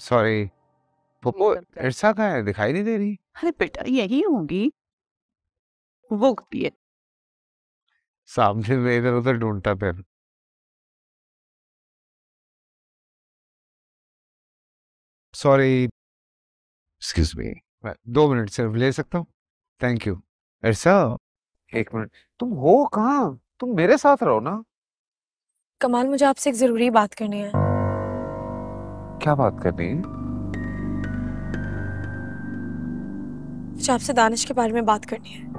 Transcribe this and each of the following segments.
Sorry. वो इरसा कहाँ है, दिखाई नहीं दे रही। अरे बेटा यही होंगी, वो होती है। सामने में इधर उधर ढूंढता फिर। सॉरी, एक्सक्यूज मी, 2 मिनट सिर्फ ले सकता हूँ? Thank you. इरसा, 1 मिनट। तुम हो कहाँ? तुम मेरे साथ रहो ना। कमाल, मुझे आपसे एक जरूरी बात करनी है। क्या बात करनी है? मुझे आपसे दानिश के बारे में बात करनी है।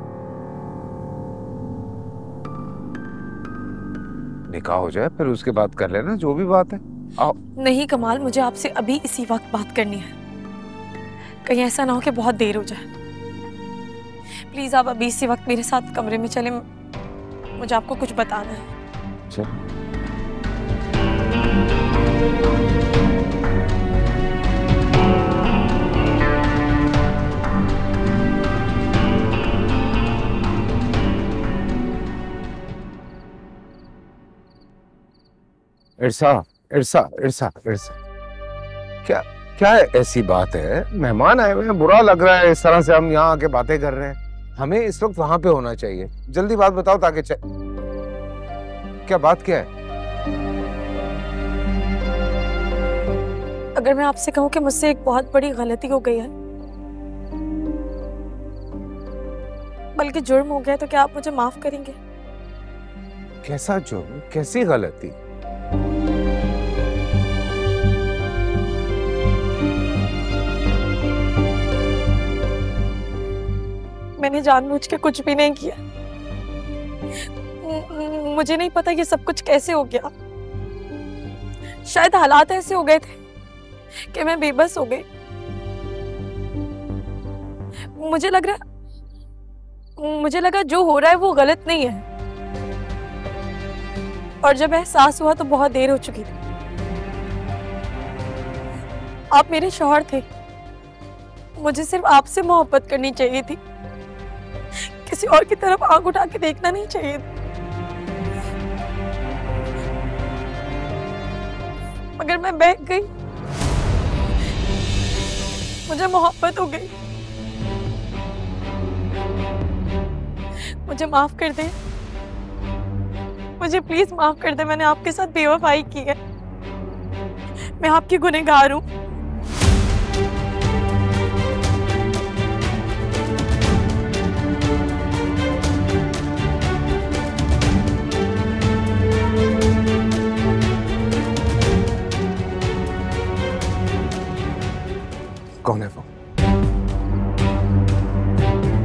निकाह हो जाए फिर उसके बाद कर लेना जो भी बात है। आओ। नहीं कमाल, मुझे आपसे अभी इसी वक्त बात करनी है। कहीं ऐसा ना हो कि बहुत देर हो जाए। प्लीज आप अभी इसी वक्त मेरे साथ कमरे में चलें, मुझे आपको कुछ बताना है। चल। इरसा, इरसा, इरसा, इरसा, क्या क्या ऐसी बात है? मेहमान आए हुए हैं, बुरा लग रहा है इस तरह से हम यहाँ आके बातें कर रहे हैं। हमें इस वक्त वहां पे होना चाहिए। जल्दी बात बताओ ताकि क्या बात क्या है? अगर मैं आपसे कहूँ कि मुझसे एक बहुत बड़ी गलती हो गई है, बल्कि जुर्म हो गया, तो क्या आप मुझे माफ करेंगे? कैसा जुर्म, कैसी गलती? मैंने जानबूझ के कुछ भी नहीं किया। मुझे नहीं पता ये सब कुछ कैसे हो गया। शायद हालात ऐसे हो गए थे कि मैं बेबस हो गई। मुझे लगा जो हो रहा है वो गलत नहीं है, और जब एहसास हुआ तो बहुत देर हो चुकी थी। आप मेरे शौहर थे, मुझे सिर्फ आपसे मोहब्बत करनी चाहिए थी, किसी और की तरफ आंख उठा के देखना नहीं चाहिए। मगर मैं बहक गई, मुझे मोहब्बत हो गई। मुझे माफ कर दे, मुझे प्लीज माफ कर दे। मैंने आपके साथ बेवफाई की है, मैं आपकी गुनहगार हूँ। कौन है वो?